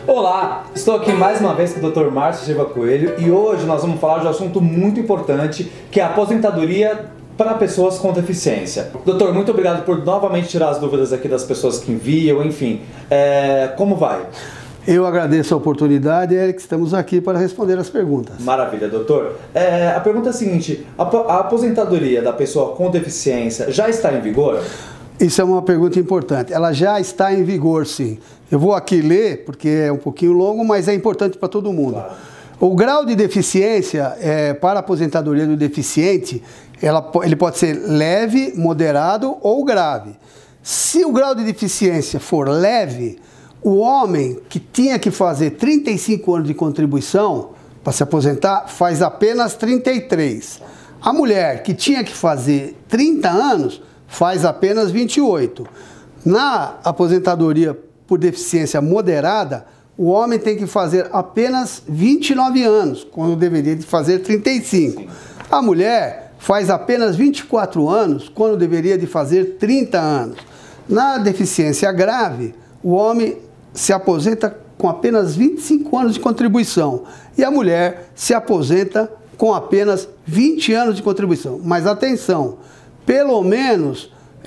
Olá, estou aqui mais uma vez com o Dr. Márcio Silva Coelho e hoje nós vamos falar de um assunto muito importante, que é a aposentadoria para pessoas com deficiência. Doutor, muito obrigado por novamente tirar as dúvidas aqui das pessoas que enviam, enfim. Como vai? Eu agradeço a oportunidade, Eric, estamos aqui para responder as perguntas. Maravilha, doutor. A pergunta é a seguinte, a aposentadoria da pessoa com deficiência já está em vigor? Isso é uma pergunta importante. Ela já está em vigor, sim. Eu vou aqui ler, porque é um pouquinho longo, mas é importante para todo mundo. Claro. O grau de deficiência para a aposentadoria do deficiente, ele pode ser leve, moderado ou grave. Se o grau de deficiência for leve, o homem que tinha que fazer 35 anos de contribuição para se aposentar, faz apenas 33. A mulher que tinha que fazer 30 anos, faz apenas 28. Na aposentadoria por deficiência moderada, o homem tem que fazer apenas 29 anos, quando deveria de fazer 35. Sim. A mulher faz apenas 24 anos, quando deveria de fazer 30 anos. Na deficiência grave, o homem se aposenta com apenas 25 anos de contribuição e a mulher se aposenta com apenas 20 anos de contribuição. Mas atenção, pelo menos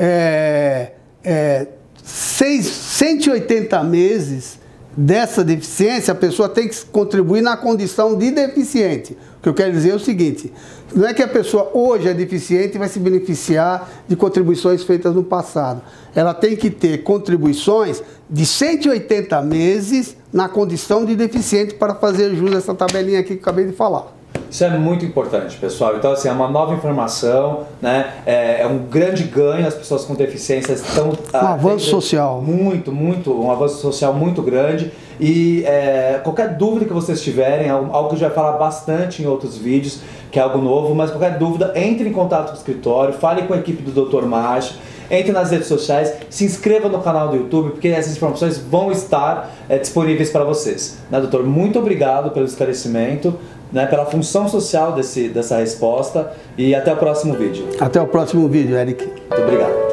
180 meses dessa deficiência, a pessoa tem que contribuir na condição de deficiente. O que eu quero dizer é o seguinte, não é que a pessoa hoje é deficiente e vai se beneficiar de contribuições feitas no passado. Ela tem que ter contribuições de 180 meses na condição de deficiente para fazer jus a essa tabelinha aqui que eu acabei de falar. Isso é muito importante, pessoal. Então, assim, é uma nova informação, né? É um grande ganho, as pessoas com deficiência estão... Um avanço social. Um avanço social muito grande. E qualquer dúvida que vocês tiverem, algo que a gente vai falar bastante em outros vídeos, que é algo novo, mas qualquer dúvida, entre em contato com o escritório, fale com a equipe do Dr. Márcio, entre nas redes sociais, se inscreva no canal do YouTube, porque essas informações vão estar disponíveis para vocês. Né, doutor? Muito obrigado pelo esclarecimento, né, pela função social dessa resposta e até o próximo vídeo. Até o próximo vídeo, Eric. Muito obrigado.